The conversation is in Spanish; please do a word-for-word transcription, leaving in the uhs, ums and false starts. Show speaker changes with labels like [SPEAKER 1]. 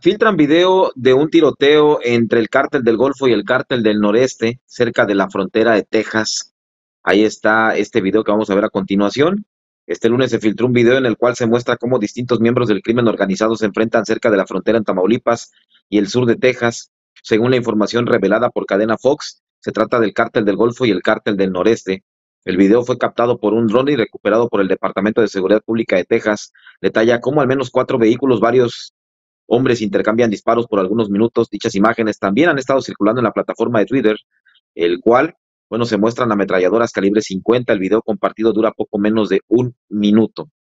[SPEAKER 1] Filtran video de un tiroteo entre el cártel del Golfo y el cártel del Noreste, cerca de la frontera de Texas. Ahí está este video que vamos a ver a continuación. Este lunes se filtró un video en el cual se muestra cómo distintos miembros del crimen organizado se enfrentan cerca de la frontera en Tamaulipas y el sur de Texas. Según la información revelada por Cadena Fox, se trata del cártel del Golfo y el cártel del Noreste. El video fue captado por un dron y recuperado por el Departamento de Seguridad Pública de Texas. Detalla cómo al menos cuatro vehículos, varios hombres intercambian disparos por algunos minutos. Dichas imágenes también han estado circulando en la plataforma de Twitter, el cual, bueno, se muestran ametralladoras calibre cincuenta. El video compartido dura poco menos de un minuto.